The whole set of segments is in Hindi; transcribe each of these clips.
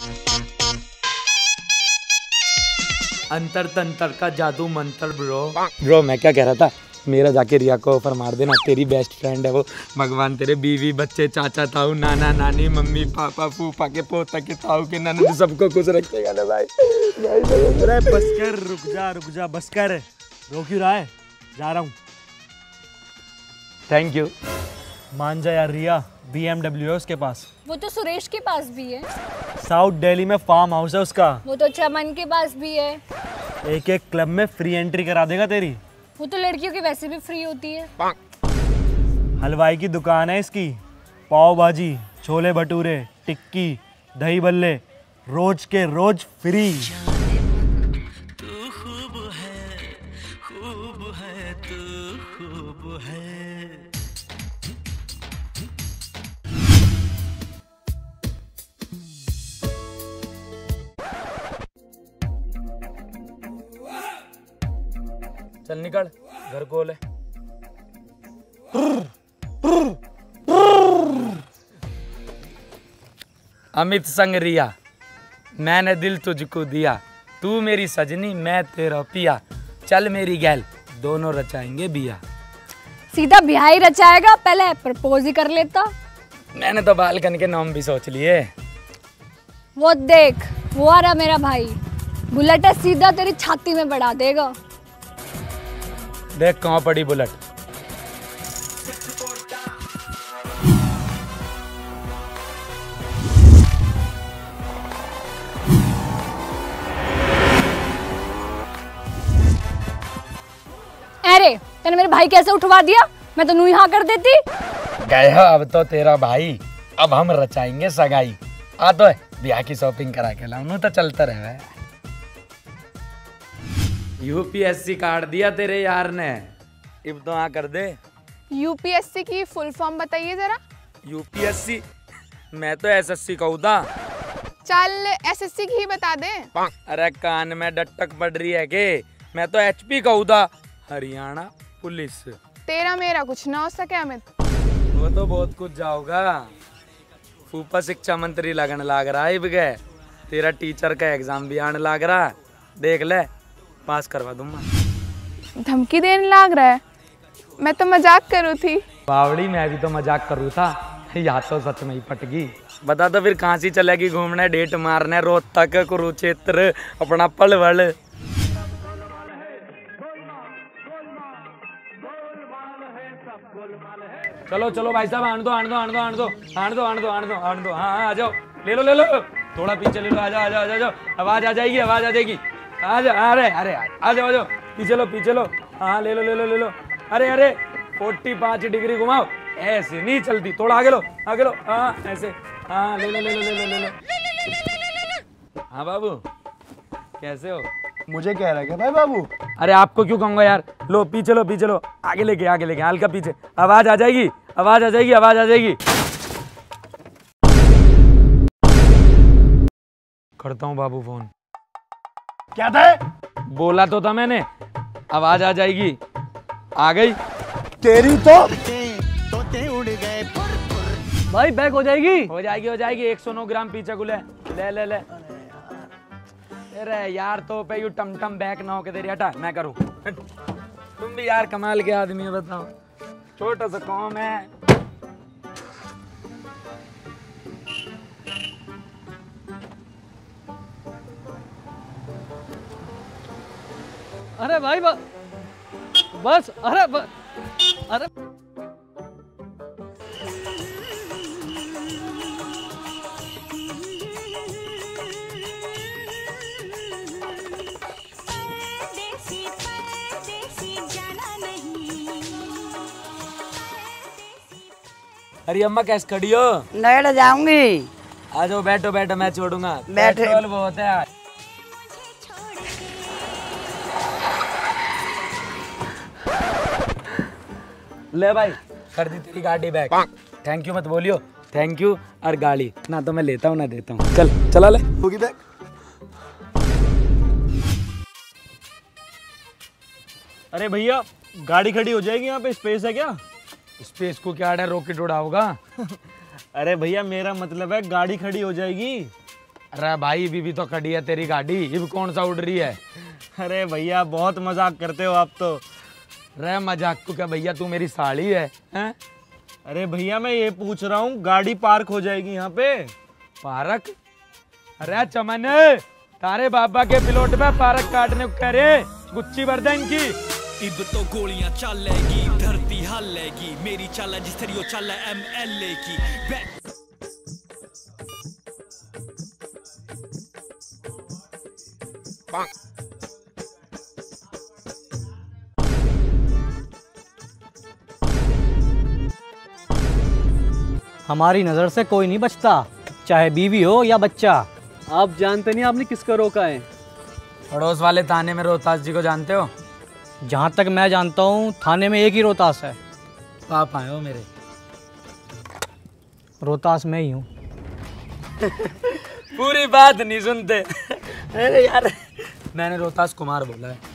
अंतर तंतर का जादू मंत्र ब्रो मैं क्या कह रहा था, मेरा जाके रिया को ऑफर मार देना, तेरी बेस्ट फ्रेंड है वो, भगवान तेरे बीवी बच्चे चाचा ताऊ नाना नानी मम्मी पापा फूफा के पोता के ताऊ के ननद सबको खुश रखेगा ना भाई। अरे बस कर, रुक जा बस कर, रो क्यों रहा है, जा रहा हूँ। Thank you. मान जा यार रिया, BMW है उसके पास। वो तो सुरेश के पास भी है। साउथ दिल्ली में फार्म हाउस है उसका। वो तो चमन के पास भी है। एक एक क्लब में फ्री एंट्री करा देगा तेरी। वो तो लड़कियों की वैसे भी फ्री होती है। हलवाई की दुकान है इसकी, पाव भाजी छोले भटूरे टिक्की दही बल्ले रोज के रोज फ्री। चल निकल, घर खोल है। अमित संग रिया, मैंने दिल तुझको दिया, तू मेरी सजनी मैं तेरा पिया, चल मेरी गैल दोनों रचाएंगे बिया। सीधा ब्याह ही रचाएगा, पहले प्रपोज ही कर लेता। मैंने तो बालकन के नाम भी सोच लिए। वो देख, वो आ रहा मेरा भाई, बुलेट है सीधा तेरी छाती में बढ़ा देगा। देख कहाँ पड़ी बुलेट। अरे तूने मेरे भाई कैसे उठवा दिया, मैं तो नू यहाँ कर देती। गया अब तो तेरा भाई, अब हम रचाएंगे सगाई। आ तो ब्याह की शॉपिंग करा के लाऊं तो चलता रहे। यूपीएससी काट दिया तेरे यार ने, अब तो हाँ कर दे। यूपीएससी की फुल फॉर्म बताइए जरा। यूपीएससी, मैं तो एसएससी कहूँ था। चल एसएससी की ही बता दे। अरे कान में डटक पड़ रही है के, मैं तो एचपी कहूँ था, हरियाणा पुलिस। तेरा मेरा कुछ ना हो सके अमित। वो तो बहुत कुछ जाओगा, फूफा शिक्षा मंत्री लगन लाग रहा है। गए तेरा टीचर का एग्जाम भी आने लाग रहा, देख ले पास करवा दूंगा। धमकी देने लाग रहा है, मैं तो मजाक करूँ थी। बावड़ी मैं भी तो मजाक करूँ था, या तो सच में ही पट गई। बता तो फिर कहाँ सी चलेगी घूमने, डेट मारने रोहतक कुरुक्षेत्र अपना पलवल। चलो चलो भाई साहब, आन दो आन दो आन दो आन दो आन दो आन दो आन दो आन दो, हाँ आ जाओ, ले लो थोड़ा पीछे ले लो, आ जाओ आ जाओ आ जाओ, आवाज आ जाएगी आवाज आ जाएगी, आ जाओ। अरे अरे आ जाओ पीछे लो, हाँ ले लो। अरे 45 डिग्री घुमाओ, ऐसे नहीं चलती, थोड़ा आगे लो हाँ ऐसे, हाँ ले लो। हाँ बाबू कैसे हो? मुझे कह रहा है क्या भाई बाबू? अरे आपको क्यों कहूँगा यार, लो पीछे लो, आगे लेके हल्का पीछे, आवाज आ जाएगी। करता हूँ बाबू फोन। क्या था? बोला तो था मैंने, आवाज आ जाएगी, आ गई तेरी तो उड़ गए भाई, बैक हो जाएगी 109 ग्राम पीछे गुले, ले। अरे यार तो पे यू टम बैक ना हो के तेरी, हटा मैं करूँ। तुम भी यार कमाल के आदमी है, बताओ छोटा सा काम है। अरे भाई बस अरे अरे अम्मा कैसे खड़ी हो? नोएडा जाऊंगी। आ जाओ, बैठो मैं छोड़ूंगा, बैठे। पेट्रोल बहुत है। ले भाई कर दी तेरी गाड़ी बैक। थैंक यू मत बोलियो, थैंक यू। और गाड़ी ना तो मैं लेता हूँ ना देता हूँ, चला ले होगी बैक। अरे भैया गाड़ी खड़ी हो जाएगी, यहाँ पे स्पेस है क्या? स्पेस को क्या है, रॉकेट उड़ाओगा? अरे भैया मेरा मतलब है गाड़ी खड़ी हो जाएगी। अरे भाई बीबी तो खड़ी है तेरी गाड़ी, अब कौन सा उड़ रही है? अरे भैया बहुत मजाक करते हो आप तो। रे मजाक तू क्या भैया, तू मेरी साड़ी है, हैं? अरे भैया मैं ये पूछ रहा हूँ गाड़ी पार्क हो जाएगी यहाँ पे? पार्क? अरे चमन तारे बाबा के पिलोट में पार्क काटने को कह रहे, गुच्ची भर दे इनकी। इब तो गोलियां चलेगी, धरती हलेगी, मेरी चाल जिस तरियो चाल MLA की। हमारी नज़र से कोई नहीं बचता, चाहे बीवी हो या बच्चा। आप जानते नहीं आपने किसको रोका है? पड़ोस वाले थाने में रोहतास जी को जानते हो? जहाँ तक मैं जानता हूँ थाने में एक ही रोहतास है। आप आए हो मेरे? रोहतास में ही हूँ। पूरी बात नहीं सुनते। अरे यार मैंने रोहतास कुमार बोला है।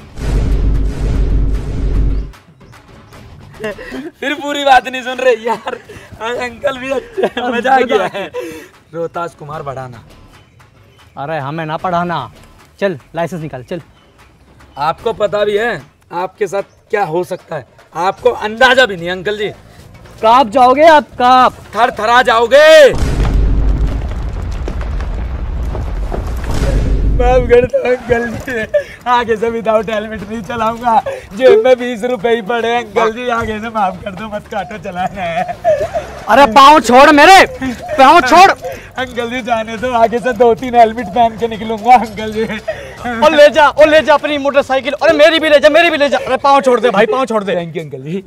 फिर पूरी बात नहीं सुन रहे यार। अंकल भी अच्छे हैं, मजा किया है। रोहतास कुमार बढ़ाना। अरे हमें ना पढ़ाना, चल लाइसेंस निकाल चल। आपको पता भी है आपके साथ क्या हो सकता है? आपको अंदाजा भी नहीं अंकल जी। काप जाओगे आप, काप थर थरा जाओगे। माफ कर दो अंकल जी, आगे से विदाउट हेलमेट नहीं चलाऊंगा। जेब में 20 रुपए ही पड़े अंकल जी, आगे से माफ कर दो, मत काटो चलाना है। अरे पाँव छोड़ मेरे, पाँव छोड़। अंकल जी जाने दो, आगे से 2-3 हेलमेट पहन के निकलूंगा अंकल जी। और ले जा अपनी मोटरसाइकिल। अरे मेरी भी ले जा, मेरी भी ले जा। अरे पाँव छोड़ दे भाई, पाँव छोड़ दे। Thank you uncle ji.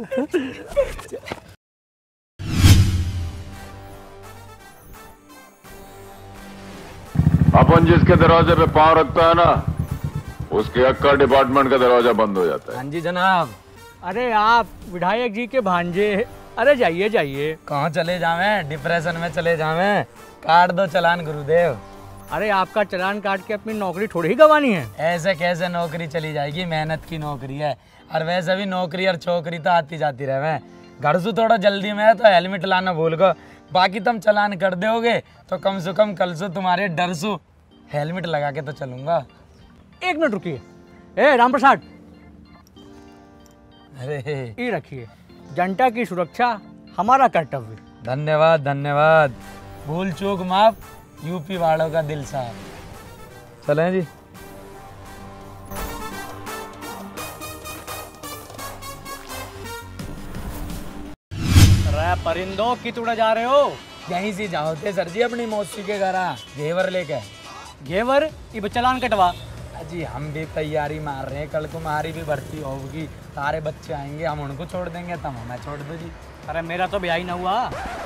अपन जिसके दरवाजे पे पांव रखता है ना, उसके अक्का डिपार्टमेंट का दरवाजा बंद हो जाता है। हाँ जी जनाब। अरे आप विधायक जी के भांजे, अरे जाइए जाइए। कहाँ चले जावें? डिप्रेशन में चले जावें? काट दो चलान गुरुदेव। अरे आपका चलान काट के अपनी नौकरी थोड़ी ही गंवानी है। ऐसे कैसे नौकरी चली जाएगी? मेहनत की नौकरी है, और वैसे भी नौकरी और छोकरी तो आती जाती रहे। घर से थोड़ा जल्दी में है तो हेलमेट लाना भूल गो, बाकी तुम चलान कर दोगे तो कम से कम कल से तुम्हारे डर से हेलमेट लगा के तो चलूंगा। 1 मिनट रुकिए। ए राम प्रसाद, अरे ये रखिए, जनता की सुरक्षा हमारा कर्तव्य। धन्यवाद धन्यवाद। भूल चूक माफ, यूपी वालों का दिल साफ। चलें जी। अरे परिंदों की तुड़ा जा रहे हो? यहीं से जाओ थे सर जी अपनी मौसी के घर घेवर लेके। घेवर ये चलान कटवा। जी हम भी तैयारी मार रहे हैं, कल तुम्हारी भी भर्ती होगी, सारे बच्चे आएंगे, हम उनको छोड़ देंगे, तुम हमें छोड़ दो जी। अरे मेरा तो ब्याह ही ना हुआ।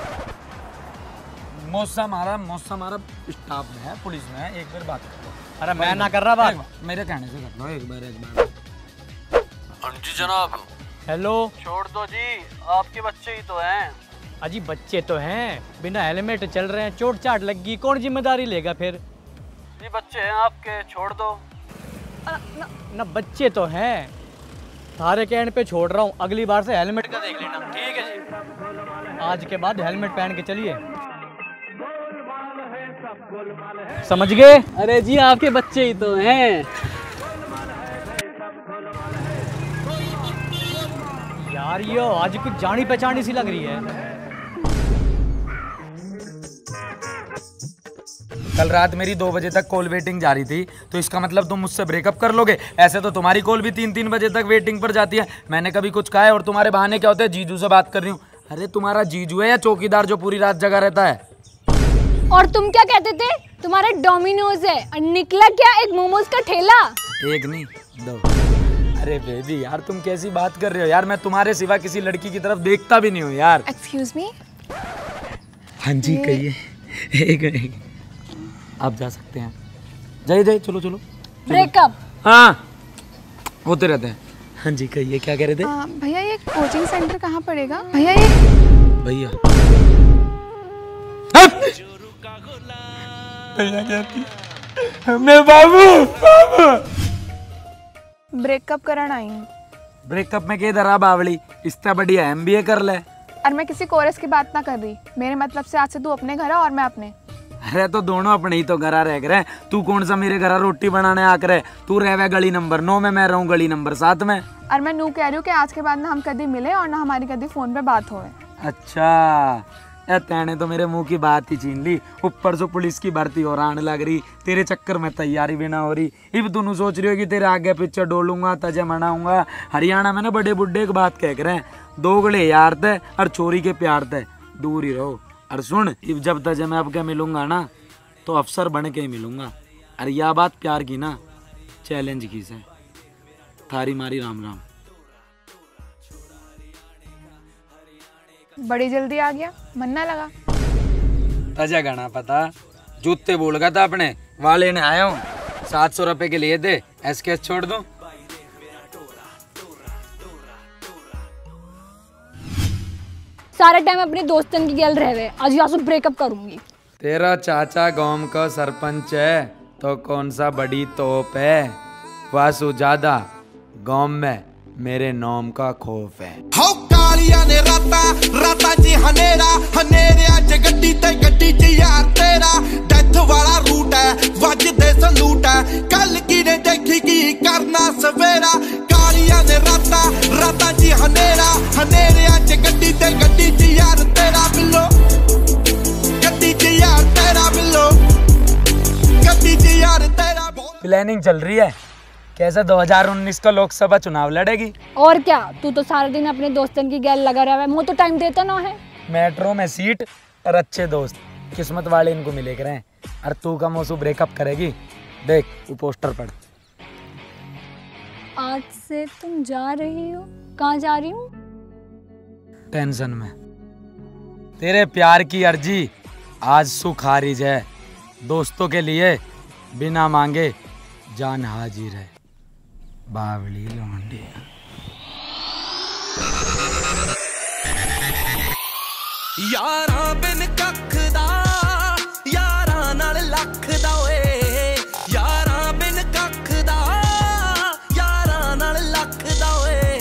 मौसा हमारा स्टाफ में है, पुलिस में है, एक बार बात करो। अरे मैं ना कर रहा बात, मेरे कहने से कर लो एक बार। हाँ जी जनाब। हेलो। छोड़ दो जी, आपके बच्चे ही तो हैं। अजी बच्चे तो हैं, बिना हेलमेट चल रहे हैं, चोट चाट लग गई, कौन जिम्मेदारी लेगा फिर? जी बच्चे हैं आपके, छोड़ दो। ना बच्चे तो हैं, थारे के एंड पे छोड़ रहा हूँ, अगली बार से हेलमेट का देख लेना। ठीक है जी, आज के बाद हेलमेट पहन के चलिए, समझ गए? अरे जी आपके बच्चे ही तो हैं। यार ये आज कुछ जानी पहचानी सी लग रही है। कल रात मेरी 2 बजे तक कॉल वेटिंग जा रही थी, तो इसका मतलब तुम मुझसे ब्रेकअप कर लोगे? ऐसे तो तुम्हारी कॉल भी 3-3 बजे तक वेटिंग पर जाती है। मैंने कभी कुछ कहा है? और तुम्हारे बहाने क्या होते हैं? जीजू से बात कर रही हूँ। अरे तुम्हारा जीजू है या चौकीदार जो पूरी रात जगा रहता है? और तुम क्या कहते थे? तुम्हारा डोमिनोज है और निकला क्या एक मोमोज का ठेला। एक नहीं 2। अरे बेबी यार तुम कैसी बात कर रहे हो यार, मैं तुम्हारे सिवा किसी लड़की की तरफ देखता भी नहीं हूँ यार। Excuse me. हाँ जी कहिए। एक आप जा सकते हैं। जय चलो चलो। ब्रेकअप? हाँ होते रहते हैं। हाँ जी कहिए, क्या कह रहे थे? भैया ये कोचिंग सेंटर कहाँ पड़ेगा? भैया ये भैया भैया कहती मैं बाबू ब्रेकअप कराना आई हूँ। ब्रेकअप में के दरा बावली, इससे बढ़िया MBA कर ले। और मैं किसी कोरस की बात ना कर रही, मेरे मतलब से आज से तू अपने घर आ और मैं अपने। अरे तो दोनों अपने ही तो घरा रह गए। तू कौन सा मेरे घर रोटी बनाने आ करे? तू रह गली नंबर 9 में, मैं रहूं गली नंबर 7 में। और मैं नू कह रही हूँ कि आज के बाद ना हम कभी मिले और ना हमारी कभी फोन पे बात होए। अच्छा, तैने तो मेरे मुंह की बात ही छीन ली। ऊपर से पुलिस की भर्ती और आने लग रही, तेरे चक्कर में तैयारी भी ना हो रही। अब दोनों सोच रही हो कि तेरे आगे पीछे डोलूंगा, तजे मनाऊंगा। हरियाणा में ना बड़े बुड्ढे की बात कह रहे हैं, 2 गले यार थे और चोरी के प्यार थे, दूर ही रहो। और सुन, अब जब तजे मैं अब क्या मिलूंगा ना तो अफसर बन के ही मिलूंगा। और यह बात प्यार की ना, चैलेंज की से। थारी मारी राम राम। बड़ी जल्दी आ गया, मन ना लगा। तजा गाना पता, जूते बोल गया था अपने वाले ने आया हूँ, 700 रुपए के लिए दे, एसकेएस छोड़ दूं। सारा टाइम अपने दोस्तन की गैल रह गए, आज यहाँ से ब्रेकअप करूंगी। तेरा चाचा गांव का सरपंच है तो कौन सा बड़ी तोप है? वासु ज्यादा गांव में मेरे नाम का खौफ है। कालिया ने राता जी हनेरा हनेरे अज गड्डी ते गड्डी च यार तेरा डेथ वाला रूट है, वजदे संदूट है, कल की ने देखी की करना सवेरा। कालिया ने राता जी हनेरा हनेरे अज गड्डी ते गड्डी च यार तेरा बिल्लो, गड्डी च यार तेरा बिल्लो, गड्डी च यार तेरा। प्लानिंग चल रही है, कैसे 2019 का लोकसभा चुनाव लड़ेगी? और क्या, तू तो सारा दिन अपने दोस्तन की गैल लगा रहा है, मुझे तो टाइम देता ना है। मेट्रो में सीट और अच्छे दोस्त, किस्मत वाले इनको मिले कर हैं। और तू का मौसू ब्रेकअप करेगी, देख वो पोस्टर पढ़। आज से तुम जा रही हो, कहाँ जा रही हूँ? टेंशन में। तेरे प्यार की अर्जी आज सु खारिज है, दोस्तों के लिए बिना मांगे जान हाजिर है। बावली लौंडी। यारा बिन कख दा यारा नाल लख दा ओए, यारा बिन कख दा यारा नाल लख दा ओए।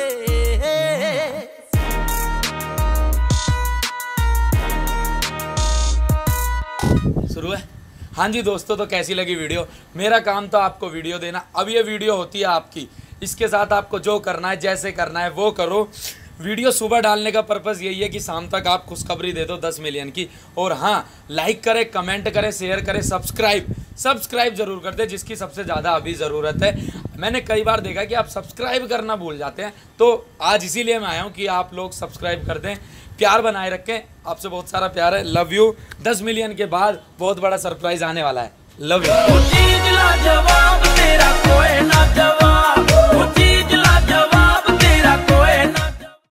शुरू है। हाँ जी दोस्तों, तो कैसी लगी वीडियो? मेरा काम तो आपको वीडियो देना, अब ये वीडियो होती है आपकी। इसके साथ आपको जो करना है, जैसे करना है वो करो। वीडियो सुबह डालने का पर्पज़ यही है कि शाम तक आप खुशखबरी दे दो 10 मिलियन की। और हाँ, लाइक करें, कमेंट करें, शेयर करें, सब्सक्राइब जरूर कर दे, जिसकी सबसे ज़्यादा अभी ज़रूरत है। मैंने कई बार देखा कि आप सब्सक्राइब करना भूल जाते हैं, तो आज इसीलिए मैं आया हूँ कि आप लोग सब्सक्राइब कर दें, प्यार बनाए रखें। आपसे बहुत सारा प्यार है, लव यू। 10 मिलियन के बाद बहुत बड़ा सरप्राइज आने वाला है, लव यू।